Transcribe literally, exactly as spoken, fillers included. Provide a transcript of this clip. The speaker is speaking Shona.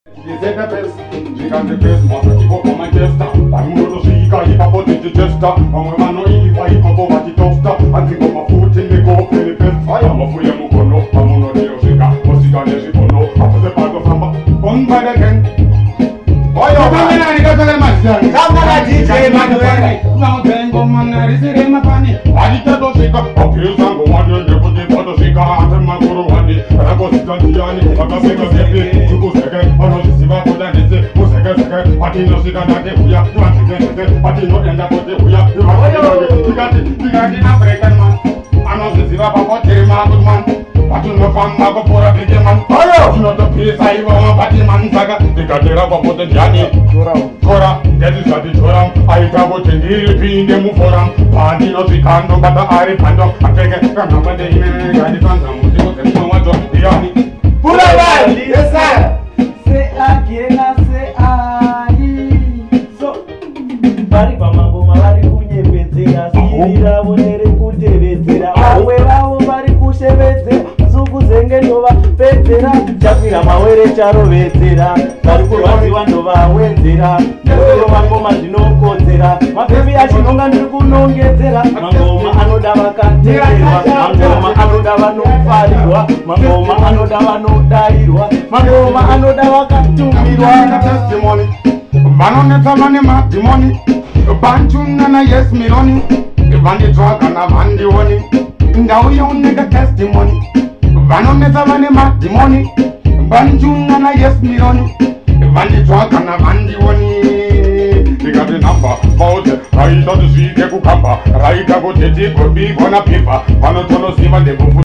Siete pes, gigante pes, mostra tipo come testa. Fai un roto siga, i papo di digesta. Come mano i fai papo vati tosta. Anzi come futi ne go per il pes. Fai amo fu yamu kono, amo no dio siga. Mosika ne si kono, apo se pago famba. Con by the gang. Oyo, come na ni kato le masya. Kama na D J Manuel. Now tengo manari sire mapani. Adita do siga, apil sango wani ne puti foto siga. Ate maguru wani, rago sigantiani, akasega sepi. Chuku sege, ono sisiba koda nese. Musege sege, pati no siga nate huya. Tuan sege sege, pati no enda kote huya. Oyo, tigati, tigati na breaker man. Ano sisiba papo tere ma good man. Pati no famba ko pora big man. Oyo, no to pisa iwa pati man saga. Tigati ra papo te jani. Chora, chora, dedi sadi chora. Aita bo tendiri pinde mu foram. Pati no sikando kata ari pando. Atege kana mande hime gadi kanga mutiko temo wajo yani. Pura bali, yes sir. Se agena se ali. So bari pamango mabari kunyepedzera sirira bonere kutevedzera awe vavo vari kushevedzera zuku zenge ndova pedzera chakwira mawere charovedzera vari kurwadziwa ndovawedzera ndoro mangoma zvinokodzera mapepi achinonga ndiri kunongedzera mangoma anoda vakateerwa mangoma anoda vanofarirwa mangoma anoda vanodairwa mangoma anoda vakatumirwa testimony. Vanonetsa vane madhimoni. Bantu nana yes mironi. Vanditsvaga navandioni. Ndau yauneka testimony. Vanonetsa vane madhimoni. Bantu nana yes mironi. Vanditsvaga navandioni. Ndikati namba vaute raita tisvike kukamba raita kuti tigobigwa napipa vanotonoziva ndekufu